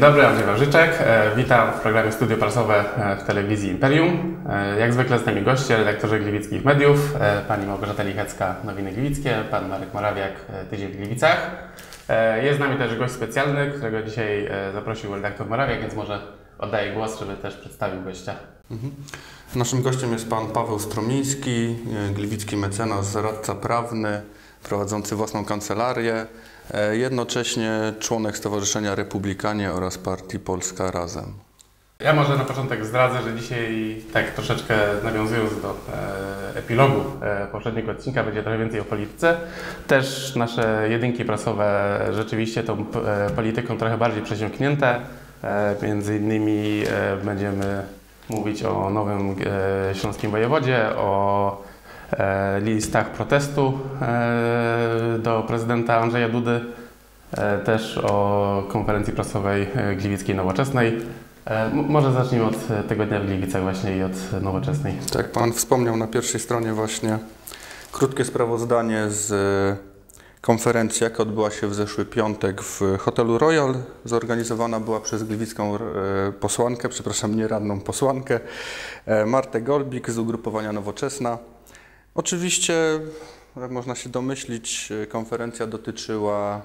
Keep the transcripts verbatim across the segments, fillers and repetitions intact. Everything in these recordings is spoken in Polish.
dobry, Andrzej Wawrzyczek. Witam w programie Studio Prasowe w telewizji Imperium. Jak zwykle z nami goście, redaktorzy gliwickich mediów, pani Małgorzata Lichecka, Nowiny Gliwickie, pan Marek Morawiak, Tydzień w Gliwicach. Jest z nami też gość specjalny, którego dzisiaj zaprosił redaktor Morawiak, więc może oddaję głos, żeby też przedstawił gościa. Mhm. Naszym gościem jest pan Paweł Stromiński, gliwicki mecenas, radca prawny, prowadzący własną kancelarię, jednocześnie członek Stowarzyszenia Republikanie oraz partii Polska Razem. Ja może na początek zdradzę, że dzisiaj, tak troszeczkę nawiązując do e, epilogu e, poprzedniego odcinka, będzie trochę więcej o polityce. Też nasze jedynki prasowe rzeczywiście tą e, polityką trochę bardziej przesiąknięte. E, między innymi e, będziemy mówić o nowym e, śląskim wojewodzie, o e, listach protestu e, do prezydenta Andrzeja Dudy, e, też o konferencji prasowej Gliwickiej Nowoczesnej. E, może zacznijmy od tego dnia w Gliwicach właśnie i od Nowoczesnej. Tak, pan wspomniał na pierwszej stronie właśnie krótkie sprawozdanie z konferencji, jaka odbyła się w zeszły piątek w hotelu Royal. Zorganizowana była przez gliwicką posłankę, przepraszam, nie radną posłankę, Martę Golbik z ugrupowania Nowoczesna. Oczywiście, jak można się domyślić, konferencja dotyczyła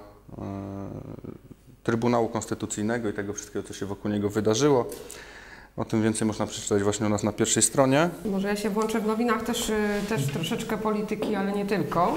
Trybunału Konstytucyjnego i tego wszystkiego, co się wokół niego wydarzyło. O tym więcej można przeczytać właśnie u nas na pierwszej stronie. Może ja się włączę w nowinach też, też troszeczkę polityki, ale nie tylko.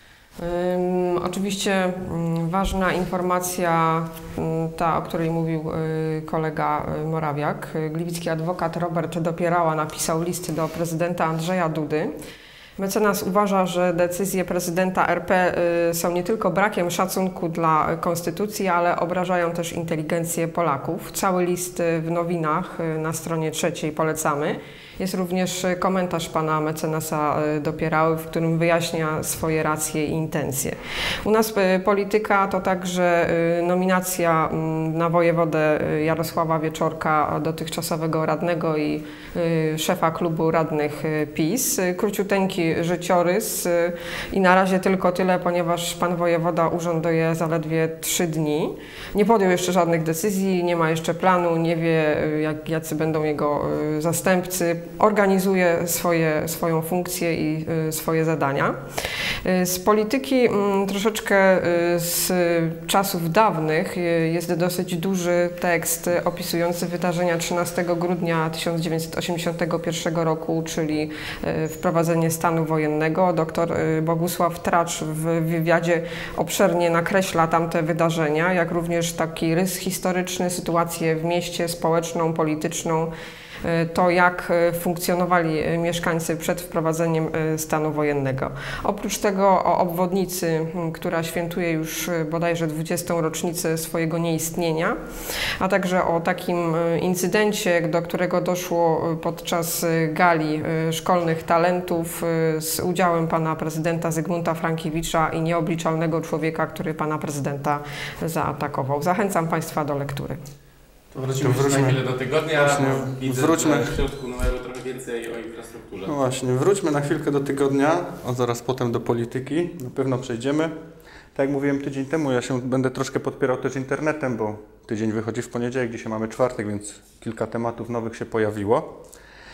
Um, oczywiście um, ważna informacja, um, ta, o której mówił y, kolega y, Morawiak. Gliwicki adwokat Robert Dopierała napisał list do prezydenta Andrzeja Dudy. Mecenas uważa, że decyzje prezydenta R P y, są nie tylko brakiem szacunku dla konstytucji, ale obrażają też inteligencję Polaków. Cały list w nowinach y, na stronie trzeciej polecamy. Jest również komentarz pana mecenasa Dopierały, w którym wyjaśnia swoje racje i intencje. U nas polityka to także nominacja na wojewodę Jarosława Wieczorka, dotychczasowego radnego i szefa klubu radnych PiS. Króciuteńki życiorys i na razie tylko tyle, ponieważ pan wojewoda urzęduje zaledwie trzy dni. Nie podjął jeszcze żadnych decyzji, nie ma jeszcze planu, nie wie, jak, jacy będą jego zastępcy. Organizuje swoje, swoją funkcję i y, swoje zadania. Y, z polityki y, troszeczkę y, z czasów dawnych y, jest dosyć duży tekst opisujący wydarzenia trzynastego grudnia tysiąc dziewięćset osiemdziesiątego pierwszego roku, czyli y, wprowadzenie stanu wojennego. Doktor y, Bogusław Tracz w wywiadzie obszernie nakreśla tamte wydarzenia, jak również taki rys historyczny, sytuację w mieście, społeczną, polityczną, to jak funkcjonowali mieszkańcy przed wprowadzeniem stanu wojennego. Oprócz tego o obwodnicy, która świętuje już bodajże dwudziestą rocznicę swojego nieistnienia, a także o takim incydencie, do którego doszło podczas gali szkolnych talentów z udziałem pana prezydenta Zygmunta Frankiewicza i nieobliczalnego człowieka, który pana prezydenta zaatakował. Zachęcam państwa do lektury. To wrócimy to na chwilę do tygodnia. Właśnie, widzę, wróćmy. w środku numeru trochę więcej o infrastrukturze. No właśnie, wróćmy na chwilkę do tygodnia, a zaraz potem do polityki. Na pewno przejdziemy. Tak jak mówiłem tydzień temu, ja się będę troszkę podpierał też internetem, bo tydzień wychodzi w poniedziałek, dzisiaj mamy czwartek, więc kilka tematów nowych się pojawiło.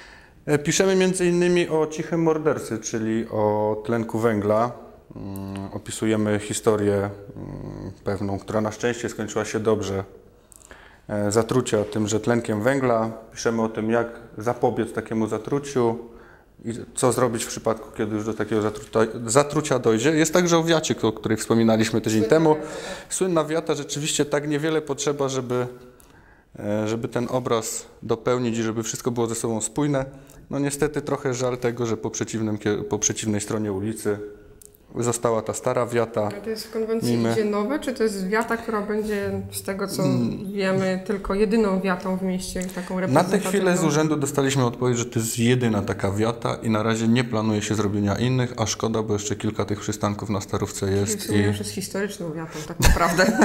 Piszemy między innymi o cichym mordercy, czyli o tlenku węgla. Opisujemy historię pewną, która na szczęście skończyła się dobrze. Zatrucia tymże tlenkiem węgla. Piszemy o tym, jak zapobiec takiemu zatruciu i co zrobić w przypadku, kiedy już do takiego zatrucia, zatrucia dojdzie. Jest także o wiacie, o której wspominaliśmy tydzień Słynna temu. wiata. Słynna wiata, rzeczywiście tak niewiele potrzeba, żeby, żeby ten obraz dopełnić i żeby wszystko było ze sobą spójne. No niestety trochę żal tego, że po, przeciwnym, po przeciwnej stronie ulicy została ta stara wiata. A to jest w konwencji Mimy. idzie nowe, czy to jest wiata, która będzie, z tego co hmm. wiemy, tylko jedyną wiatą w mieście, taką Na reprezentatywną? tę chwilę z urzędu dostaliśmy odpowiedź, że to jest jedyna taka wiata i na razie nie planuje się zrobienia innych, a szkoda, bo jeszcze kilka tych przystanków na Starówce jest. I już jest historyczną wiatą, tak naprawdę.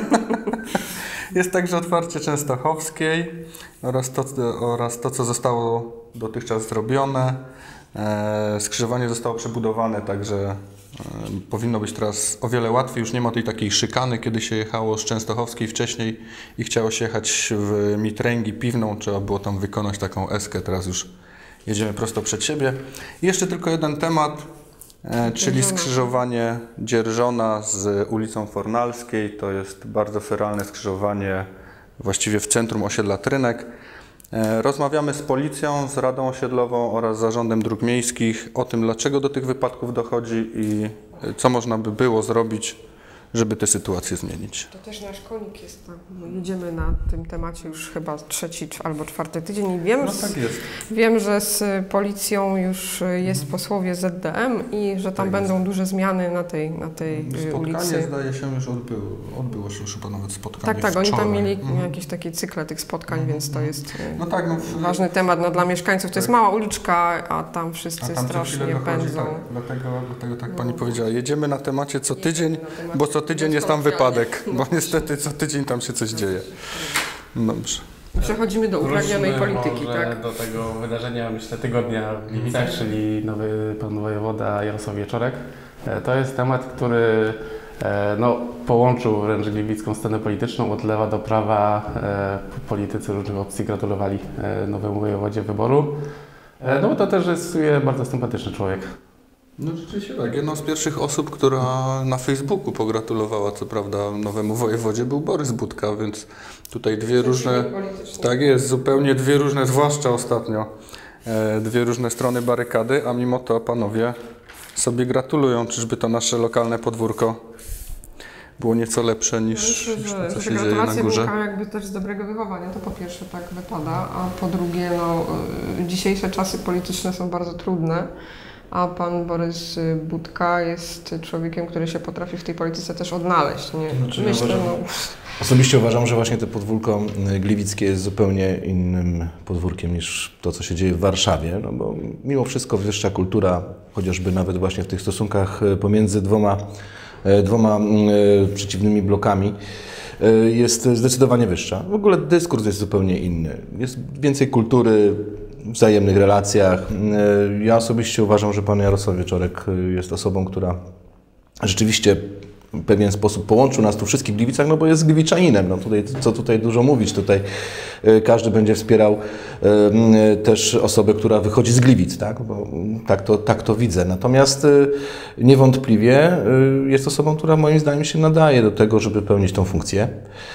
Jest także otwarcie Częstochowskiej oraz to, oraz to, co zostało dotychczas zrobione. E, skrzyżowanie zostało przebudowane, także e, powinno być teraz o wiele łatwiej. Już nie ma tej takiej szykany, kiedy się jechało z Częstochowskiej wcześniej i chciało się jechać w Mitręgi Piwną. Trzeba było tam wykonać taką eskę. Teraz już jedziemy prosto przed siebie. I jeszcze tylko jeden temat, e, czyli skrzyżowanie Dzierżona z ulicą Fornalskiej. To jest bardzo feralne skrzyżowanie właściwie w centrum osiedla Trynek. Rozmawiamy z policją, z Radą Osiedlową oraz Zarządem Dróg Miejskich o tym, dlaczego do tych wypadków dochodzi i co można by było zrobić, żeby tę sytuację zmienić. To też nasz konik jest tam. Jedziemy na tym temacie już chyba trzeci albo czwarty tydzień i wiem, No tak jest. wiem, że z policją już jest posłowie Z D M i że tam tak będą jest. duże zmiany na tej, na tej Spotkanie ulicy. zdaje się już odbyło, odbyło się już chyba nawet spotkanie Tak, tak, oni wczoraj. tam mieli Mhm. jakieś takie cykle tych spotkań, mhm. więc to jest no tak, no, w... ważny temat no, dla mieszkańców. To tak. jest mała uliczka, a tam wszyscy a tam strasznie dochodzi, pędzą. Tak, dlatego, dlatego tak no. Pani powiedziała, jedziemy na temacie co tydzień, temacie bo co tydzień jest tam wypadek, bo No. niestety co tydzień tam się coś dzieje. Dobrze. Przechodzimy do upragnionej Wróćmy polityki, może tak? do tego wydarzenia, myślę, tygodnia w Gliwicach, czyli nowy pan wojewoda Jarosław Wieczorek. E, To jest temat, który e, no, połączył wręcz gliwicką scenę polityczną od lewa do prawa. E, Politycy różnych opcji gratulowali e, nowemu wojewodzie wyboru. E, No bo to też jest bardzo sympatyczny człowiek. No rzeczywiście tak. Jedną z pierwszych osób, która na Facebooku pogratulowała, co prawda, nowemu wojewodzie był Borys Budka, więc tutaj dwie różne... Tak jest, zupełnie dwie różne, zwłaszcza ostatnio, e, dwie różne strony barykady, a mimo to panowie sobie gratulują. Czyżby to nasze lokalne podwórko było nieco lepsze niż, Ja myślę, niż że, to, co że się te dzieje na gratulacje górze. wynikają jakby też z dobrego wychowania. To po pierwsze tak wypada, a po drugie no, y, dzisiejsze czasy polityczne są bardzo trudne, a pan Borys Budka jest człowiekiem, który się potrafi w tej polityce też odnaleźć. Nie? Znaczy, Myślę, ja uważam, no, Osobiście uważam, że właśnie to podwórko gliwickie jest zupełnie innym podwórkiem niż to, co się dzieje w Warszawie, no bo mimo wszystko wyższa kultura, chociażby nawet właśnie w tych stosunkach pomiędzy dwoma, dwoma przeciwnymi blokami, jest zdecydowanie wyższa. W ogóle dyskurs jest zupełnie inny. Jest więcej kultury, w wzajemnych relacjach. Ja osobiście uważam, że pan Jarosław Wieczorek jest osobą, która rzeczywiście w pewien sposób połączył nas tu wszystkich w Gliwicach, no bo jest gliwiczaninem. No tutaj, co tutaj dużo mówić, tutaj każdy będzie wspierał e, też osobę, która wychodzi z Gliwic, tak? Bo tak to, tak to widzę. Natomiast e, niewątpliwie e, jest osobą, która moim zdaniem się nadaje do tego, żeby pełnić tą funkcję.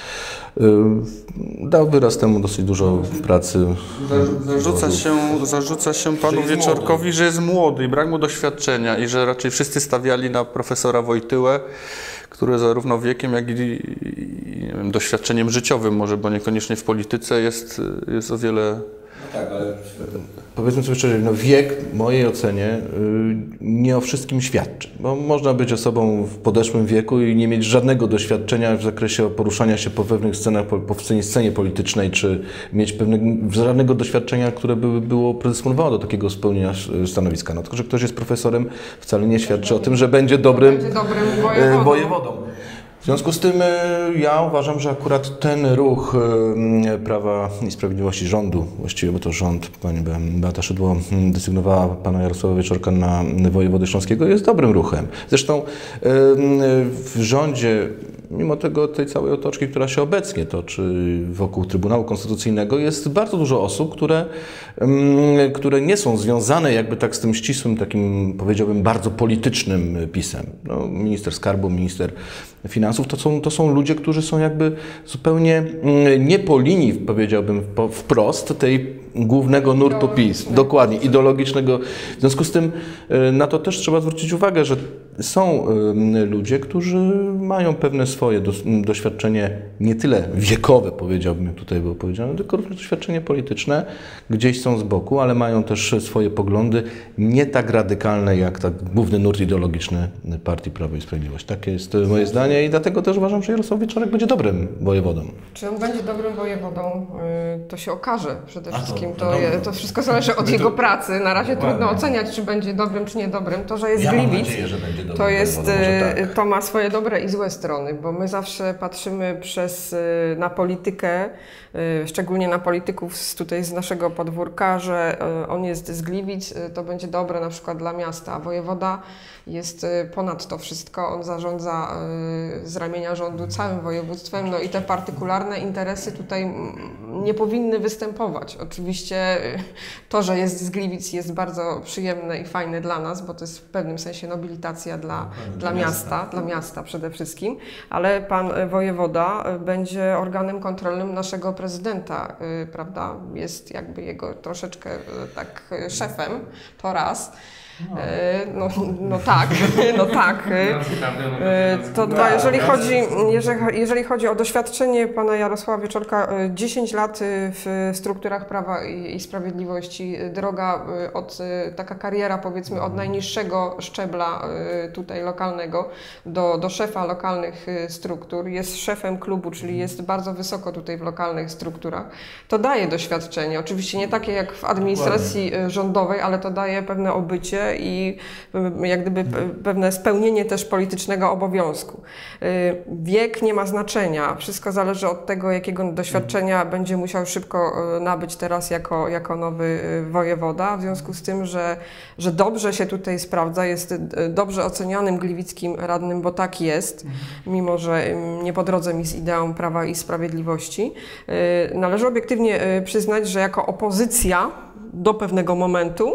Dał wyraz temu dosyć dużo pracy. Zarzuca się, zarzuca się panu że Wieczorkowi, młody. że jest młody i brak mu doświadczenia i że raczej wszyscy stawiali na profesora Wojtyłę, który zarówno wiekiem, jak i, i nie wiem, doświadczeniem życiowym może, bo niekoniecznie w polityce jest, jest o wiele... No tak, ale powiedzmy sobie szczerze, no wiek w mojej ocenie nie o wszystkim świadczy, bo można być osobą w podeszłym wieku i nie mieć żadnego doświadczenia w zakresie poruszania się po pewnych scenach, po, po scenie, scenie politycznej, czy mieć pewnego, żadnego doświadczenia, które by było predysponowało do takiego spełnienia stanowiska. No, tylko, że ktoś jest profesorem, wcale nie świadczy o tym, że będzie dobrym, będzie dobrym wojewodą. wojewodą. W związku z tym ja uważam, że akurat ten ruch Prawa i Sprawiedliwości rządu, właściwie bo to rząd, pani Beata Szydło desygnowała pana Jarosława Wieczorka na wojewodę śląskiego, jest dobrym ruchem. Zresztą w rządzie, mimo tego tej całej otoczki, która się obecnie toczy wokół Trybunału Konstytucyjnego, jest bardzo dużo osób, które, które nie są związane jakby tak z tym ścisłym, takim powiedziałbym bardzo politycznym PiS-em. No, minister skarbu, minister finansów, to są, to są ludzie, którzy są jakby zupełnie nie po linii, powiedziałbym po, wprost, tej głównego nurtu PiS. Dokładnie, ideologicznego. W związku z tym na to też trzeba zwrócić uwagę, że są ludzie, którzy mają pewne swoje doświadczenie, nie tyle wiekowe, powiedziałbym, jak tutaj było powiedziane, tylko również doświadczenie polityczne, gdzieś są z boku, ale mają też swoje poglądy, nie tak radykalne jak tak główny nurt ideologiczny Partii Prawo i Sprawiedliwość. Takie jest moje zdanie i dlatego też uważam, że Jarosław Wieczorek będzie dobrym wojewodą. Czy on będzie dobrym wojewodą, to się okaże przede A to, wszystkim. to To, je, dobra. to wszystko zależy od My jego to- pracy. Na razie Dokładnie. trudno oceniać, czy będzie dobrym, czy niedobrym. To, że jest Ja mam Gliwic, nadzieję, że będzie dobrym to, jest, wojewodą, może tak. to ma swoje dobre i złe strony, bo bo my zawsze patrzymy przez, na politykę, szczególnie na polityków z, tutaj z naszego podwórka, że on jest z Gliwic, to będzie dobre na przykład dla miasta, a wojewoda jest ponad to wszystko, on zarządza z ramienia rządu całym województwem, no i te partykularne interesy tutaj nie powinny występować. Oczywiście to, że jest z Gliwic jest bardzo przyjemne i fajne dla nas, bo to jest w pewnym sensie nobilitacja dla, no, dla miasta, dla miasta przede wszystkim, ale pan wojewoda będzie organem kontrolnym naszego prezydenta, prawda? Jest jakby jego troszeczkę tak szefem, to raz. No, no tak, no tak. To dwa, jeżeli chodzi, jeżeli, jeżeli chodzi o doświadczenie pana Jarosława Wieczorka, dziesięć lat w strukturach Prawa i Sprawiedliwości, droga od, taka kariera powiedzmy od najniższego szczebla tutaj lokalnego do, do szefa lokalnych struktur, jest szefem klubu, czyli jest bardzo wysoko tutaj w lokalnych strukturach. To daje doświadczenie, oczywiście nie takie jak w administracji rządowej, ale to daje pewne obycie i jak gdyby pewne spełnienie też politycznego obowiązku. Wiek nie ma znaczenia. Wszystko zależy od tego, jakiego doświadczenia będzie musiał szybko nabyć teraz jako, jako nowy wojewoda. W związku z tym, że, że dobrze się tutaj sprawdza, jest dobrze ocenionym gliwickim radnym, bo tak jest, mimo że nie po drodze mi z ideą Prawa i Sprawiedliwości. Należy obiektywnie przyznać, że jako opozycja do pewnego momentu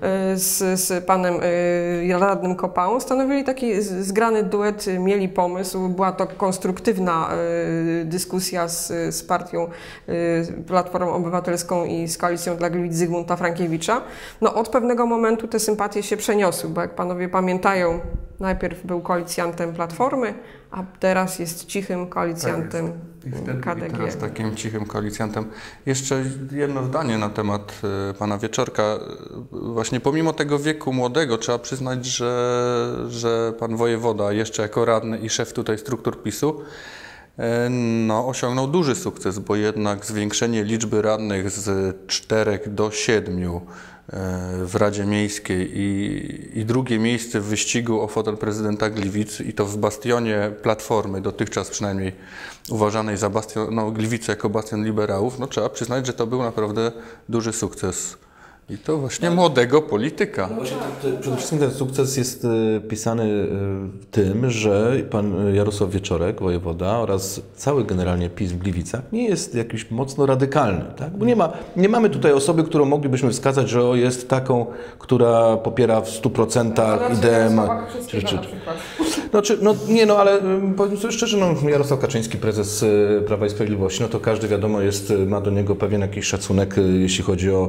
z, z panem radnym Kopałą stanowili taki zgrany duet, mieli pomysł, była to konstruktywna dyskusja z, z partią Platformą Obywatelską i z Koalicją dla Gliwic Zygmunta Frankiewicza. No od pewnego momentu te sympatie się przeniosły, bo jak panowie pamiętają, najpierw był koalicjantem Platformy, a teraz jest cichym koalicjantem K D G. I teraz takim cichym koalicjantem. Jeszcze jedno zdanie na temat y, pana Wieczorka. Właśnie pomimo tego wieku młodego trzeba przyznać, że, że pan wojewoda jeszcze jako radny i szef tutaj struktur PiSu y, no, osiągnął duży sukces, bo jednak zwiększenie liczby radnych z czterech do siedmiu w Radzie Miejskiej i, i drugie miejsce w wyścigu o fotel prezydenta Gliwic i to w bastionie Platformy, dotychczas przynajmniej uważanej za bastion, no Gliwice jako bastion liberałów, no trzeba przyznać, że to był naprawdę duży sukces. I to właśnie no. młodego polityka. No właśnie, to, to przede wszystkim ten sukces jest y, pisany y, tym, że pan Jarosław Wieczorek, wojewoda oraz cały generalnie PiS w Gliwicach nie jest jakiś mocno radykalny. Tak? Bo nie, ma, nie mamy tutaj osoby, którą moglibyśmy wskazać, że o, jest taką, która popiera w stu procentach ideę. Czy, czy, no, czy, no nie no, ale powiem sobie szczerze, no, Jarosław Kaczyński, prezes y, Prawa i Sprawiedliwości, no to każdy wiadomo jest, ma do niego pewien jakiś szacunek, y, jeśli chodzi o,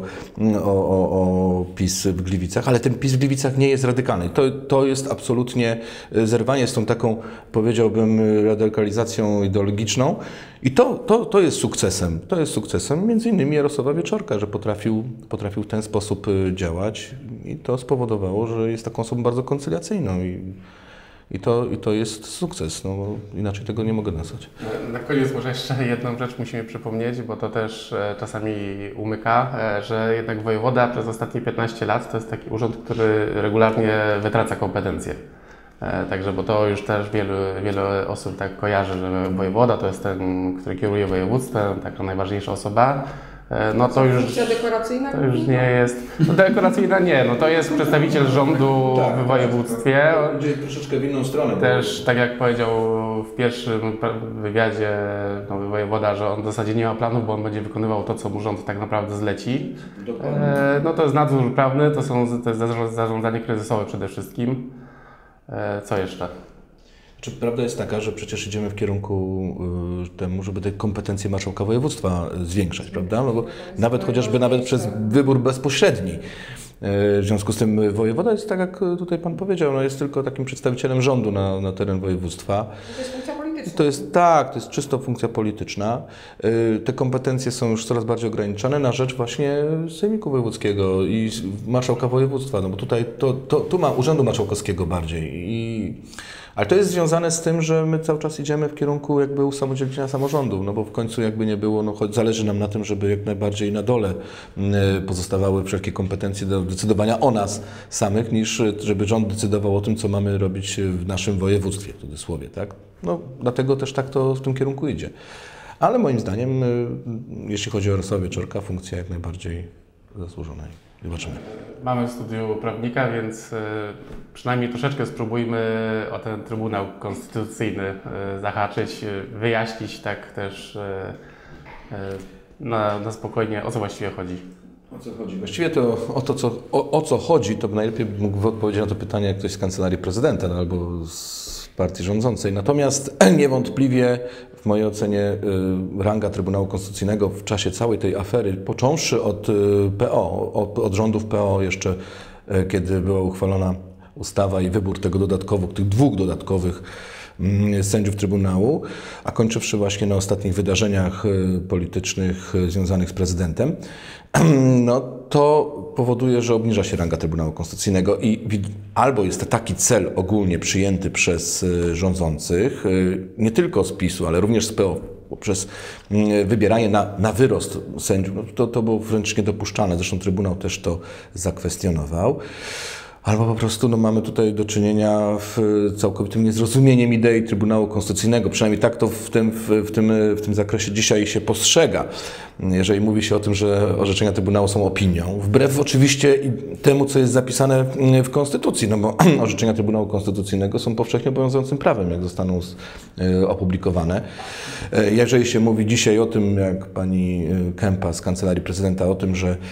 o O, o PiS w Gliwicach, ale ten PiS w Gliwicach nie jest radykalny. To, to jest absolutnie zerwanie z tą taką, powiedziałbym, radykalizacją ideologiczną i to, to, to jest sukcesem. To jest sukcesem między innymi Jarosława Wieczorka, że potrafił, potrafił w ten sposób działać i to spowodowało, że jest taką osobą bardzo koncyliacyjną i I to, I to jest sukces, no bo inaczej tego nie mogę nazwać. Na koniec może jeszcze jedną rzecz musimy przypomnieć, bo to też e, czasami umyka, e, że jednak wojewoda przez ostatnie piętnaście lat to jest taki urząd, który regularnie wytraca kompetencje. E, także, bo to już też wielu, wiele osób tak kojarzy, że wojewoda to jest ten, który kieruje województwem, taka najważniejsza osoba. No to już, funkcja dekoracyjna? To już nie jest. No dekoracyjna nie, no to jest przedstawiciel rządu tak, w województwie. Idzie troszeczkę w inną stronę. Też tak jak powiedział w pierwszym wywiadzie nowy wojewoda, że on w zasadzie nie ma planów, bo on będzie wykonywał to, co mu rząd tak naprawdę zleci. E, no to jest nadzór prawny, to, są, to jest zarządzanie kryzysowe przede wszystkim. E, co jeszcze? Czy prawda jest taka, że przecież idziemy w kierunku y, temu, żeby te kompetencje marszałka województwa zwiększać, prawda? No bo nawet chociażby nawet przez wybór bezpośredni. Y, w związku z tym wojewoda jest, tak jak tutaj pan powiedział, no jest tylko takim przedstawicielem rządu na, na teren województwa. To jest funkcja polityczna. To jest, tak, to jest czysto funkcja polityczna. Y, te kompetencje są już coraz bardziej ograniczane na rzecz właśnie Sejmiku Wojewódzkiego i marszałka województwa, no bo tutaj to, to, tu ma urzędu marszałkowskiego bardziej i Ale to jest związane z tym, że my cały czas idziemy w kierunku jakby usamodzielnienia samorządów, no bo w końcu jakby nie było, no choć zależy nam na tym, żeby jak najbardziej na dole pozostawały wszelkie kompetencje do decydowania o nas samych, niż żeby rząd decydował o tym, co mamy robić w naszym województwie, w cudzysłowie, tak? No dlatego też tak to w tym kierunku idzie. Ale moim zdaniem, jeśli chodzi o Jarosława Wieczorka, funkcja jak najbardziej zasłużona. Zobaczymy. Mamy w studiu prawnika, więc przynajmniej troszeczkę spróbujmy o ten Trybunał Konstytucyjny zahaczyć, wyjaśnić tak też na, na spokojnie, o co właściwie chodzi. O co chodzi? Właściwie to o to, co, o, o co chodzi, to najlepiej mógł odpowiedzieć na to pytanie jak ktoś z Kancelarii Prezydenta no, albo z partii rządzącej. Natomiast niewątpliwie w mojej ocenie ranga Trybunału Konstytucyjnego w czasie całej tej afery, począwszy od P O, od, od rządów P O jeszcze, kiedy była uchwalona ustawa i wybór tego dodatkowo, tych dwóch dodatkowych sędziów Trybunału, a kończywszy właśnie na ostatnich wydarzeniach politycznych związanych z prezydentem, no to powoduje, że obniża się ranga Trybunału Konstytucyjnego i albo jest to taki cel ogólnie przyjęty przez rządzących, nie tylko z PiSu, ale również z P O, poprzez wybieranie na, na wyrost sędziów, no to, to było wręcz niedopuszczalne, zresztą Trybunał też to zakwestionował. Albo po prostu no, mamy tutaj do czynienia z całkowitym niezrozumieniem idei Trybunału Konstytucyjnego. Przynajmniej tak to w tym, w, w, tym, w tym zakresie dzisiaj się postrzega. Jeżeli mówi się o tym, że orzeczenia Trybunału są opinią, wbrew oczywiście temu, co jest zapisane w Konstytucji, no bo orzeczenia Trybunału Konstytucyjnego są powszechnie obowiązującym prawem, jak zostaną opublikowane. Jeżeli się mówi dzisiaj o tym, jak pani Kępa z Kancelarii Prezydenta, o tym, że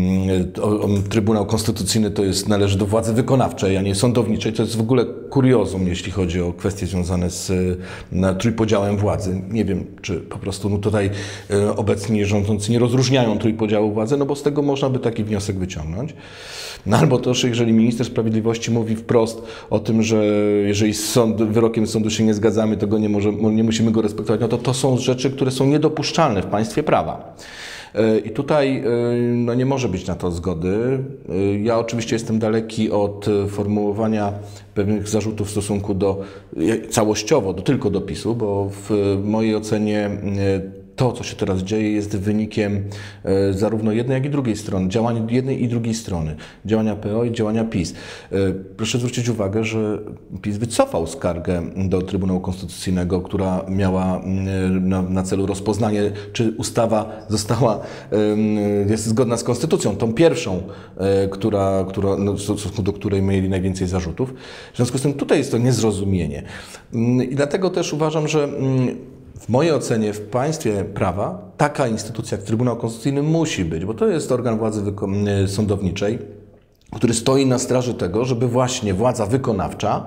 Trybunał Konstytucyjny to jest, należy do władzy wykonawczej, a nie sądowniczej, to jest w ogóle kuriozum, jeśli chodzi o kwestie związane z na, trójpodziałem władzy. Nie wiem, czy po prostu no, tutaj obecni rządzący nie rozróżniają trójpodziału władzy, no bo z tego można by taki wniosek wyciągnąć. No albo też, jeżeli minister sprawiedliwości mówi wprost o tym, że jeżeli z sąd, wyrokiem sądu się nie zgadzamy, to go nie, może, nie musimy go respektować, no to to są rzeczy, które są niedopuszczalne w państwie prawa. I tutaj no, nie może być na to zgody. Ja oczywiście jestem daleki od formułowania pewnych zarzutów w stosunku do, całościowo, do, tylko do PiSu, bo w mojej ocenie to, co się teraz dzieje, jest wynikiem e, zarówno jednej, jak i drugiej strony, działania jednej i drugiej strony, działania P O i działania PiS. E, proszę zwrócić uwagę, że PiS wycofał skargę do Trybunału Konstytucyjnego, która miała e, na, na celu rozpoznanie, czy ustawa została, e, jest zgodna z Konstytucją, tą pierwszą, e, która, która, no, w stosunku do której mieli najwięcej zarzutów. W związku z tym tutaj jest to niezrozumienie. I dlatego też uważam, że w mojej ocenie w państwie prawa taka instytucja jak Trybunał Konstytucyjny musi być, bo to jest organ władzy sądowniczej, który stoi na straży tego, żeby właśnie władza wykonawcza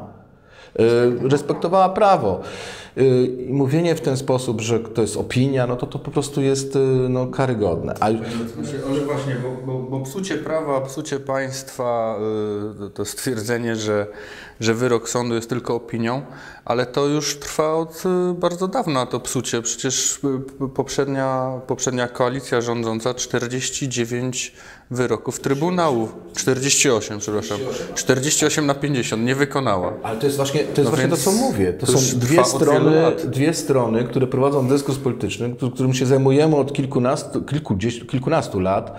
y, respektowała prawo. Y, I mówienie w ten sposób, że to jest opinia, no to to po prostu jest y, no, karygodne. Ale, ale właśnie, bo, bo, bo psucie prawa, psucie państwa, y, to stwierdzenie, że, że wyrok sądu jest tylko opinią, ale to już trwa od bardzo dawna, to psucie. Przecież poprzednia, poprzednia koalicja rządząca czterdzieści dziewięć wyroków Trybunału, czterdzieści osiem, przepraszam, czterdzieści osiem na pięćdziesiąt nie wykonała. Ale to jest właśnie to, jest No właśnie to co mówię. To, to są dwie strony, dwie strony, które prowadzą dyskurs polityczny, którym się zajmujemy od kilkunastu, kilku, kilkunastu lat.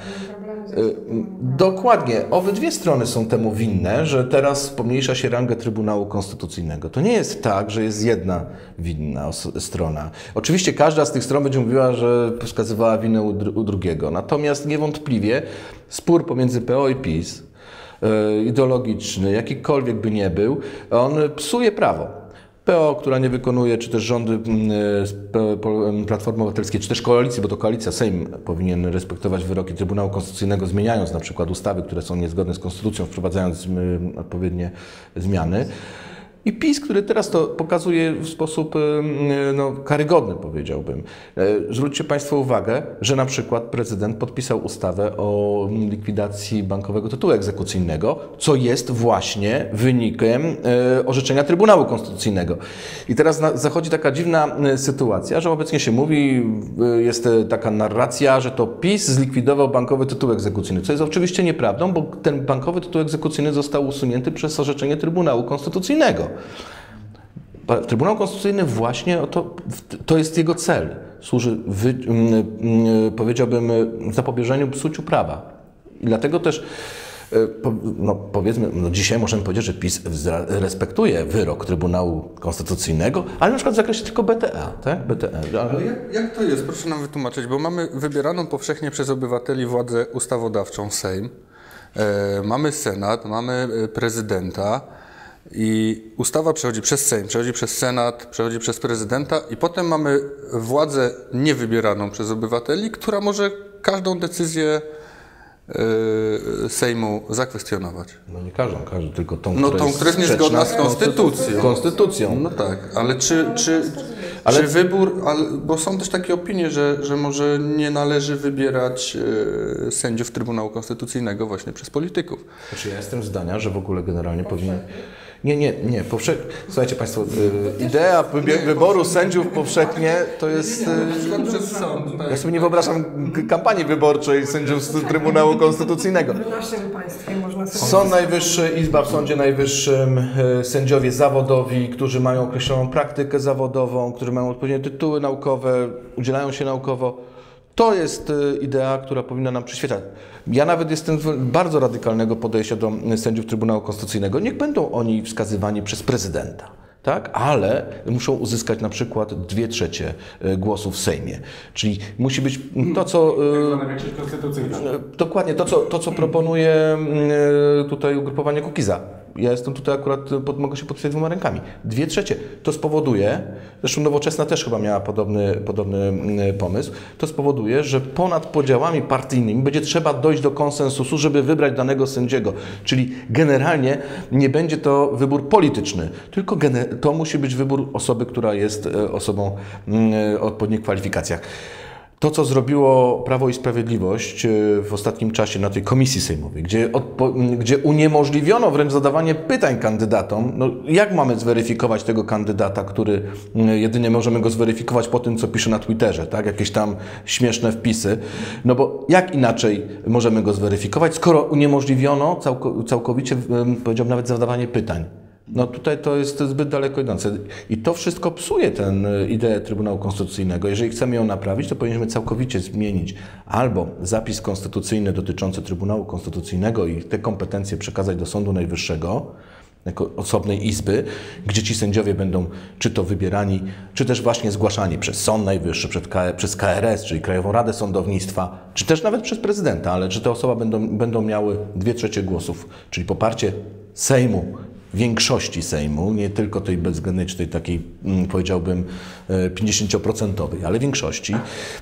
Dokładnie. Obydwie strony są temu winne, że teraz pomniejsza się rangę Trybunału Konstytucyjnego. To nie jest tak, że jest jedna winna strona. Oczywiście każda z tych stron będzie mówiła, że wskazywała winę u, dru u drugiego. Natomiast niewątpliwie spór pomiędzy P O i PiS, yy, ideologiczny, jakikolwiek by nie był, on psuje prawo. P O, która nie wykonuje, czy też rządy Platformy Obywatelskiej, czy też koalicji, bo to koalicja, Sejm powinien respektować wyroki Trybunału Konstytucyjnego, zmieniając na przykład ustawy, które są niezgodne z Konstytucją, wprowadzając odpowiednie zmiany. I PiS, który teraz to pokazuje w sposób no, karygodny, powiedziałbym. Zwróćcie Państwo uwagę, że na przykład prezydent podpisał ustawę o likwidacji bankowego tytułu egzekucyjnego, co jest właśnie wynikiem orzeczenia Trybunału Konstytucyjnego. I teraz na, zachodzi taka dziwna sytuacja, że obecnie się mówi, jest taka narracja, że to PiS zlikwidował bankowy tytuł egzekucyjny, co jest oczywiście nieprawdą, bo ten bankowy tytuł egzekucyjny został usunięty przez orzeczenie Trybunału Konstytucyjnego. Trybunał Konstytucyjny właśnie o to, to jest jego cel. Służy, wy, powiedziałbym, zapobieżeniu psuciu prawa. I dlatego też, no powiedzmy, no dzisiaj możemy powiedzieć, że PiS respektuje wyrok Trybunału Konstytucyjnego, ale na przykład w zakresie tylko B T A, tak? B T A. Ale jak, jak to jest? Proszę nam wytłumaczyć, bo mamy wybieraną powszechnie przez obywateli władzę ustawodawczą, Sejm, e, mamy Senat, mamy prezydenta i ustawa przechodzi przez Sejm, przechodzi przez Senat, przechodzi przez prezydenta i potem mamy władzę niewybieraną przez obywateli, która może każdą decyzję Sejmu zakwestionować. No nie każdą, każdą, tylko tą, no, tą, która jest niezgodna z konstytucją. konstytują. No tak, ale czy, czy, ale... czy wybór, ale, bo są też takie opinie, że, że może nie należy wybierać e, sędziów Trybunału Konstytucyjnego właśnie przez polityków. Znaczy ja jestem zdania, że w ogóle generalnie powinien... Nie, nie, nie. Powszech... Słuchajcie Państwo, y, idea wyboru sędziów powszechnie to jest... Y, ja sobie nie wyobrażam kampanii wyborczej sędziów z Trybunału Konstytucyjnego. W naszym państwie można sobie... Sąd Najwyższy, Izba w Sądzie Najwyższym, y, sędziowie zawodowi, którzy mają określoną praktykę zawodową, którzy mają odpowiednie tytuły naukowe, udzielają się naukowo. To jest idea, która powinna nam przyświecać. Ja nawet jestem bardzo radykalnego podejścia do sędziów Trybunału Konstytucyjnego. Niech będą oni wskazywani przez prezydenta, tak? Ale muszą uzyskać na przykład dwie trzecie głosów w Sejmie. Czyli musi być to, co... Większość konstytucyjna. Dokładnie, to co, to, co proponuje tutaj ugrupowanie Kukiza. Ja jestem tutaj akurat, pod, mogę się podpisać dwoma rękami. Dwie trzecie. To spowoduje, zresztą Nowoczesna też chyba miała podobny, podobny pomysł, to spowoduje, że ponad podziałami partyjnymi będzie trzeba dojść do konsensusu, żeby wybrać danego sędziego. Czyli generalnie nie będzie to wybór polityczny, tylko to musi być wybór osoby, która jest osobą o odpowiednich kwalifikacjach. To, co zrobiło Prawo i Sprawiedliwość w ostatnim czasie na tej komisji sejmowej, gdzie, odpo- gdzie uniemożliwiono wręcz zadawanie pytań kandydatom, no jak mamy zweryfikować tego kandydata, który jedynie możemy go zweryfikować po tym, co pisze na Twitterze, tak? Jakieś tam śmieszne wpisy. No bo jak inaczej możemy go zweryfikować, skoro uniemożliwiono całko- całkowicie, powiedziałbym, nawet zadawanie pytań. No tutaj to jest zbyt daleko idące. I to wszystko psuje tę ideę Trybunału Konstytucyjnego. Jeżeli chcemy ją naprawić, to powinniśmy całkowicie zmienić albo zapis konstytucyjny dotyczący Trybunału Konstytucyjnego i te kompetencje przekazać do Sądu Najwyższego jako osobnej izby, gdzie ci sędziowie będą czy to wybierani, czy też właśnie zgłaszani przez Sąd Najwyższy, przed K- przez K R S, czyli Krajową Radę Sądownictwa, czy też nawet przez prezydenta, ale czy te osoby będą, będą miały dwie trzecie głosów, czyli poparcie Sejmu, większości Sejmu, nie tylko tej bezwzględnej, czy tej takiej, powiedziałbym, pięćdziesięcioprocentowej, ale większości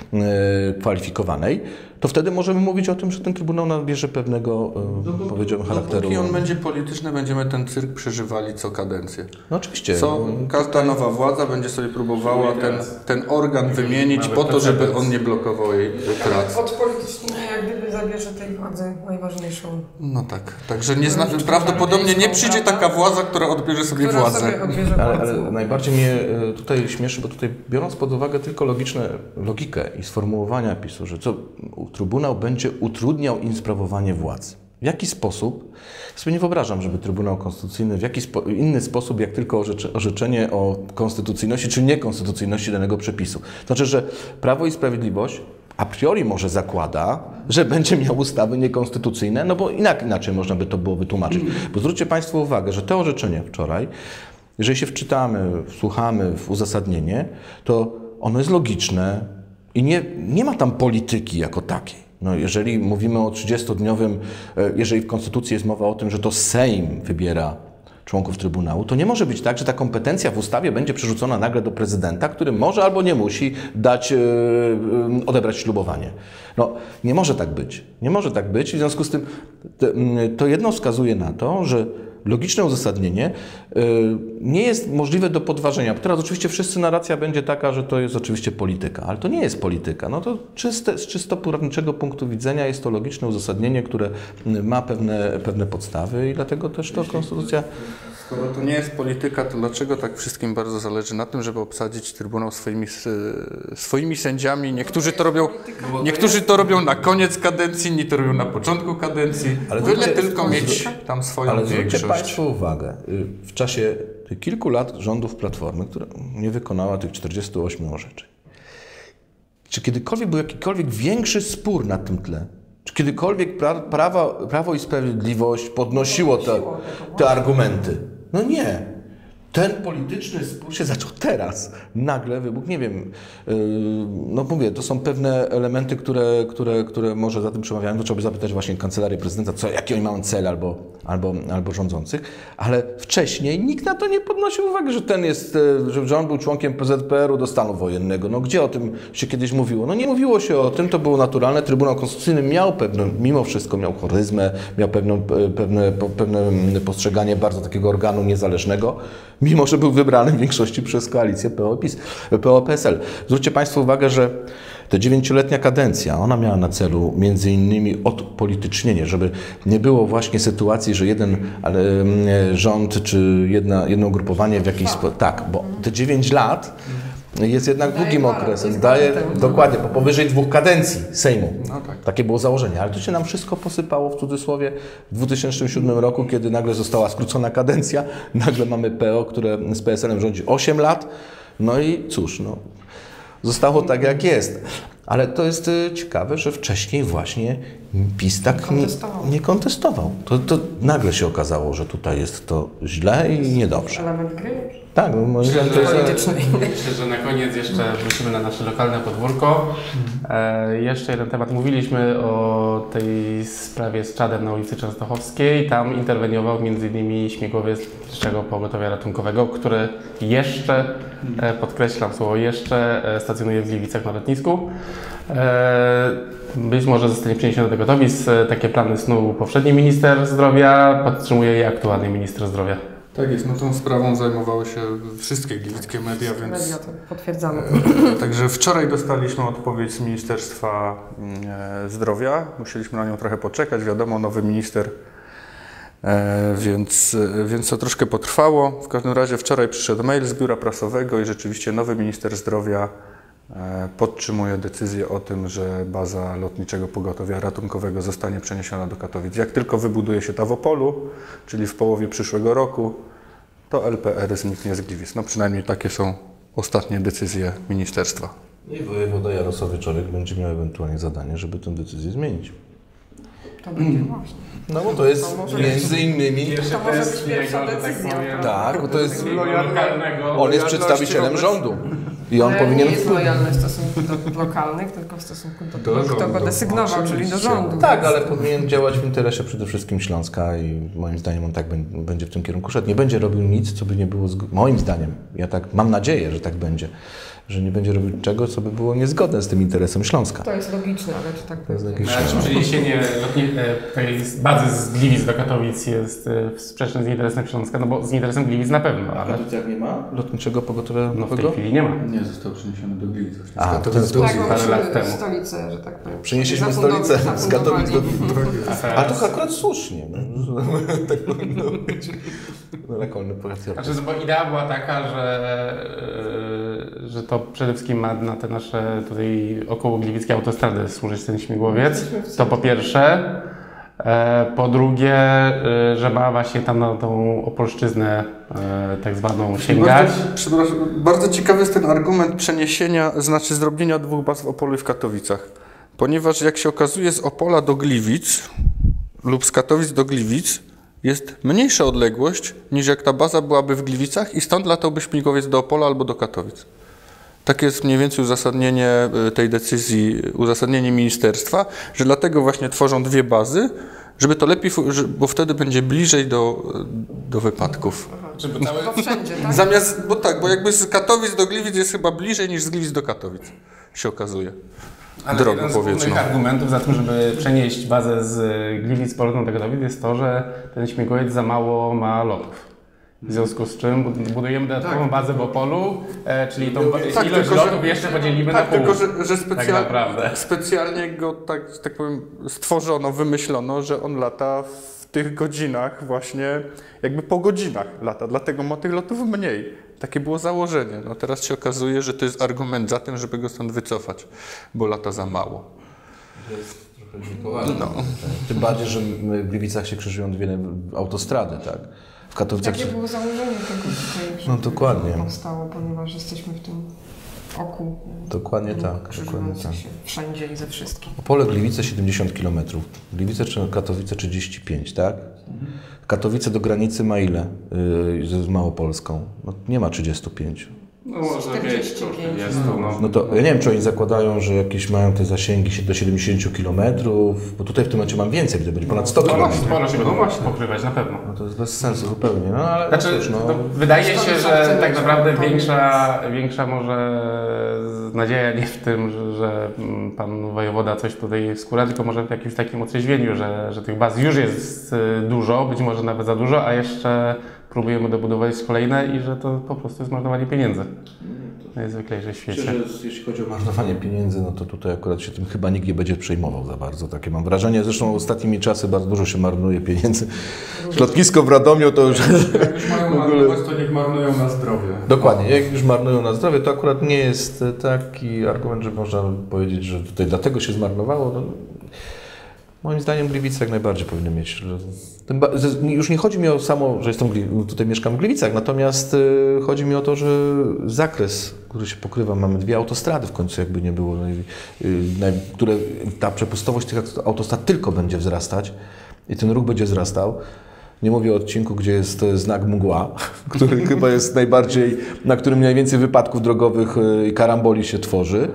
kwalifikowanej, to wtedy możemy mówić o tym, że ten Trybunał nabierze pewnego, no, powiedziałbym, charakteru. Dopóki on będzie polityczny, będziemy ten cyrk przeżywali co kadencję. No oczywiście. Co, każda nowa władza będzie sobie próbowała ten, ten organ wymienić po to, żeby on nie blokował jej prac. Odpolitycznienie jak gdyby zabierze tej władzy najważniejszą. No tak, także nie zna, prawdopodobnie nie przyjdzie taka władza, która odbierze sobie która władzę. Sobie odbierze ale, władzę. ale najbardziej mnie tutaj śmieszy, bo tutaj biorąc pod uwagę tylko logiczne, logikę i sformułowania PiSu, że co Trybunał będzie utrudniał im sprawowanie władzy. W jaki sposób? Ja sobie nie wyobrażam, żeby Trybunał Konstytucyjny w jakiś spo, inny sposób, jak tylko orzecze, orzeczenie o konstytucyjności czy niekonstytucyjności danego przepisu. To znaczy, że Prawo i Sprawiedliwość a priori może zakłada, że będzie miał ustawy niekonstytucyjne, no bo inak, inaczej można by to było wytłumaczyć. Bo zwróćcie Państwo uwagę, że to orzeczenie wczoraj, jeżeli się wczytamy, wsłuchamy w uzasadnienie, to ono jest logiczne i nie, nie ma tam polityki jako takiej. No jeżeli mówimy o trzydziestodniowym, jeżeli w Konstytucji jest mowa o tym, że to Sejm wybiera członków Trybunału, to nie może być tak, że ta kompetencja w ustawie będzie przerzucona nagle do prezydenta, który może albo nie musi dać, yy, yy, odebrać ślubowanie. No, nie może tak być. Nie może tak być. W związku z tym to, to jedno wskazuje na to, że logiczne uzasadnienie yy, nie jest możliwe do podważenia. Teraz oczywiście wszyscy narracja będzie taka, że to jest oczywiście polityka, ale to nie jest polityka. No to czyste, z czysto prawniczego punktu widzenia jest to logiczne uzasadnienie, które ma pewne, pewne podstawy i dlatego też to konstytucja... Skoro to nie jest polityka, to dlaczego tak wszystkim bardzo zależy na tym, żeby obsadzić Trybunał swoimi, swoimi sędziami? Niektórzy to robią, niektórzy to robią na koniec kadencji, inni to robią na początku kadencji. Ale byle tylko mieć tam swoją ale większość. zwróćcie Państwo uwagę, w czasie kilku lat rządów Platformy, która nie wykonała tych czterdziestu ośmiu orzeczeń. Czy kiedykolwiek był jakikolwiek większy spór na tym tle? Czy kiedykolwiek pra, prawa, Prawo i Sprawiedliwość podnosiło te, te argumenty? No nie. Ten polityczny spór się zaczął teraz. Nagle wybuchł, nie wiem, yy, no mówię, to są pewne elementy, które, które, które może za tym przemawiają. To trzeba by zapytać właśnie kancelarię prezydenta, co, jaki oni mają cel albo, albo, albo rządzących. Ale wcześniej nikt na to nie podnosił uwagi, że ten jest, że, że on był członkiem P Z P R u do stanu wojennego. No gdzie o tym się kiedyś mówiło? No nie mówiło się o tym, to było naturalne. Trybunał Konstytucyjny miał pewną, mimo wszystko miał charyzmę, miał pewną, pewne, pewne postrzeganie bardzo takiego organu niezależnego, mimo że był wybrany w większości przez koalicję P O P S L. Zwróćcie Państwo uwagę, że ta dziewięcioletnia kadencja, ona miała na celu między innymi odpolitycznienie, żeby nie było właśnie sytuacji, że jeden ale, rząd czy jedna, jedno ugrupowanie w jakiś sposób... Tak, bo te dziewięć lat jest jednak daje długim okresem. Daje dokładnie, po powyżej dwóch kadencji Sejmu. No tak. Takie było założenie, ale to się nam wszystko posypało w cudzysłowie w dwa tysiące siódmym roku, kiedy nagle została skrócona kadencja, nagle mamy P O, które z P S L em rządzi osiem lat, no i cóż, no, zostało tak jak jest. Ale to jest ciekawe, że wcześniej właśnie PiS tak nie, nie kontestował. To, to nagle się okazało, że tutaj jest to źle i niedobrze. Element gry? Tak, no moim zdaniem to jest... Myślę, że na koniec jeszcze wrócimy na nasze lokalne podwórko. E, jeszcze jeden temat. Mówiliśmy o tej sprawie z czadem na ulicy Częstochowskiej. Tam interweniował między innymi śmigłowiec Wyższego Pogotowia Ratunkowego, który jeszcze, e, podkreślam słowo jeszcze, e, stacjonuje w Gliwicach na lotnisku. E, być może zostanie przeniesiony do Gotowic. Takie plany snuł poprzedni minister zdrowia, podtrzymuje je aktualny minister zdrowia. Tak jest, no tą sprawą zajmowały się wszystkie gliwickie media, więc... Media to potwierdzamy. Także wczoraj dostaliśmy odpowiedź z Ministerstwa Zdrowia. Musieliśmy na nią trochę poczekać, wiadomo, nowy minister, więc, więc to troszkę potrwało. W każdym razie wczoraj przyszedł mail z biura prasowego i rzeczywiście nowy minister zdrowia podtrzymuje decyzję o tym, że baza Lotniczego Pogotowia Ratunkowego zostanie przeniesiona do Katowic. Jak tylko wybuduje się ta w Opolu, czyli w połowie przyszłego roku, to L P R zniknie z Gliwic. No przynajmniej takie są ostatnie decyzje ministerstwa. I wojewoda Jarosław Wieczorek będzie miał ewentualnie zadanie, żeby tę decyzję zmienić. To będzie właśnie. No bo to jest to między innymi... Pierwszy to może być test pierwsza jego, że tak decyzja. powiem, Tak, bo to jest... lokalnego. On jest przedstawicielem rządu. I on Ale powinien... nie jest lojalny w stosunku do lokalnych, tylko w stosunku do tego, kto go desygnował, czyli do rządu. Tak, ale powinien działać w interesie przede wszystkim Śląska i moim zdaniem on tak będzie w tym kierunku szedł. Nie będzie robił nic, co by nie było... Moim zdaniem, ja tak mam nadzieję, że tak będzie, że nie będzie robił czego, co by było niezgodne z tym interesem Śląska. To jest logiczne, ale czy tak będzie? Czy przeniesienie tej bazy z Gliwic do Katowic jest sprzeczne z interesem Śląska? No bo z interesem Gliwic na pewno, ale... jak nie ma Lotniczego Pogotowia? No w tej chwili nie ma. Nie, został przeniesiony do Gliwic. A, to jest Tak, parę lat temu. stolicę, że tak powiem. Przenieśliśmy stolicę z Katowic do... A Ale to akurat słusznie. No. Tak powinno być. Lokalny powiat. Znaczy, bo idea była taka, że, że to przede wszystkim ma na te nasze tutaj około gliwickie autostrady służyć ten śmigłowiec. To po pierwsze. Po drugie, że ma właśnie tam na tą Opolszczyznę tak zwaną sięgać. Bardzo, przepraszam, bardzo ciekawy jest ten argument przeniesienia, znaczy zrobienia dwóch baz w Opolu i w Katowicach. Ponieważ jak się okazuje z Opola do Gliwic lub z Katowic do Gliwic jest mniejsza odległość niż jak ta baza byłaby w Gliwicach i stąd latałby śmigłowiec do Opola albo do Katowic. Takie jest mniej więcej uzasadnienie tej decyzji, uzasadnienie ministerstwa, że dlatego właśnie tworzą dwie bazy, żeby to lepiej, bo wtedy będzie bliżej do, do wypadków. Żeby całe... To wszędzie, tak? Zamiast, bo tak, bo jakby z Katowic do Gliwic jest chyba bliżej niż z Gliwic do Katowic, się okazuje. Ale Drogą jeden z powietrzną. głównych argumentów za tym, żeby przenieść bazę z Gliwic powrotną do Katowic jest to, że ten śmigłowiec za mało ma lotów. W związku z czym budujemy dodatkową tak. bazę w Opolu, e, czyli tą tak, ilość tylko, lotów że, jeszcze podzielimy tak, na pół. Tylko, że, że specjal, tak naprawdę. specjalnie go tak, tak powiem stworzono, wymyślono, że on lata w tych godzinach właśnie, jakby po godzinach lata, dlatego ma tych lotów mniej. Takie było założenie. No teraz się okazuje, że to jest argument za tym, żeby go stąd wycofać, bo lata za mało. To jest trochę no. Tym bardziej, że w Gliwicach się krzyżują dwie autostrady, tak? w Katowicach... Takie było założenie tego tutaj, No dokładnie. powstało, ponieważ jesteśmy w tym oku. Dokładnie tak, dokładnie tak. Się wszędzie i ze wszystkim. Opole Gliwice siedemdziesiąt kilometrów, Gliwice czy Katowice trzydzieści pięć, tak? Katowice do granicy ma ile yy, z Małopolską? No, nie ma trzydziestu pięciu. No może czterdzieści pięć. jest to, no. No to ja nie wiem, czy oni zakładają, że jakieś mają te zasięgi do siedemdziesięciu kilometrów, bo tutaj w tym momencie mam więcej, gdy będzie ponad sto No kilometrów. właśnie, sporo się będą właśnie pokrywać, na pewno. No to jest bez sensu zupełnie, no ale Znaczy, cóż, no. no, wydaje się, Stąd że akcenty tak naprawdę to większa, większa może nadzieja nie w tym, że, że pan wojewoda coś tutaj skóra, tylko może w jakimś takim otrzeźwieniu, że, że tych baz już jest dużo, być może nawet za dużo, a jeszcze próbujemy dobudować kolejne i że to po prostu jest marnowanie pieniędzy. Najzwyklejszej w świecie. Myślę, że jeśli chodzi o marnowanie pieniędzy, no to tutaj akurat się tym chyba nikt nie będzie przejmował za bardzo, takie mam wrażenie. Zresztą ostatnimi czasy bardzo dużo się marnuje pieniędzy. Lotnisko w Radomiu to już... Jak już mają marnować, to niech marnują na zdrowie. Dokładnie, jak już marnują na zdrowie, to akurat nie jest taki argument, że można powiedzieć, że tutaj dlatego się zmarnowało. No, moim zdaniem Gliwice jak najbardziej powinny mieć. Że, tym ba- z- już nie chodzi mi o samo, że jestem, w Gli- tutaj mieszkam w Gliwicach, natomiast y, chodzi mi o to, że zakres, który się pokrywa, mamy dwie autostrady w końcu jakby nie było, no, i, y, naj, które, ta przepustowość tych autostrad tylko będzie wzrastać i ten ruch będzie wzrastał. Nie mówię o odcinku, gdzie jest znak mgła, który chyba jest najbardziej, na którym najwięcej wypadków drogowych i karamboli się tworzy.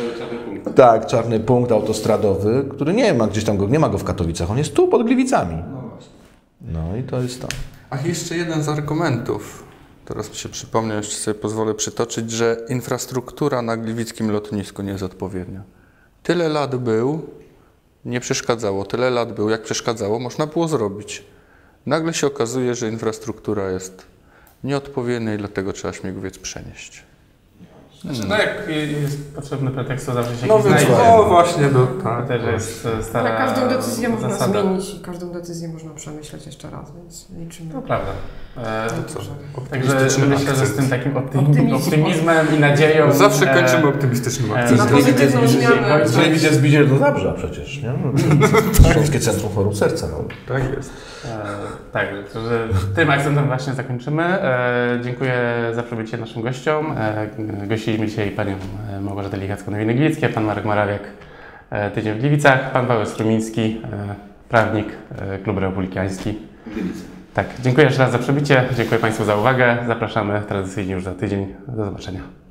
Tak, czarny punkt autostradowy, który nie ma gdzieś tam go, nie ma go w Katowicach, on jest tu pod Gliwicami. No właśnie. No i to jest to. A jeszcze jeden z argumentów, teraz mi się przypomniał, jeszcze sobie pozwolę przytoczyć, że infrastruktura na gliwickim lotnisku nie jest odpowiednia. Tyle lat był, nie przeszkadzało, tyle lat był, jak przeszkadzało, można było zrobić. Nagle się okazuje, że infrastruktura jest nieodpowiednia i dlatego trzeba Śmigłowiec przenieść. Znaczy, no jak jest potrzebny pretekst, to zawsze się No jakiś więc, znajdzie. o właśnie, no, To tak. też jest e, stara Ale każdą decyzję można zasada. zmienić i każdą decyzję można przemyśleć jeszcze raz, więc liczymy. To prawda. E, na co? to, że- Także Optymistyczny myślę, że akcent. z tym takim optym, Optymizm. optymizmem i nadzieją... Zawsze e, kończymy optymistycznym e, akcentem. Na pozytywną zmianę. Gliwice zbliżenie do Zabrza przecież, nie? Śląskie Centrum Chorób Serca. No. Tak jest. E, tak, że tym akcentem właśnie zakończymy. E, dziękuję za przybycie naszym gościom. E, gościliśmy dzisiaj panią Małgorzatę Lichacką-Nowiny-Gliwickie, pan Marek Morawiak, e, Tydzień w Gliwicach, pan Paweł Strumiński, e, prawnik, e, Klub Republikański. Tak, dziękuję jeszcze raz za przybycie, dziękuję Państwu za uwagę. Zapraszamy tradycyjnie już za tydzień. Do zobaczenia.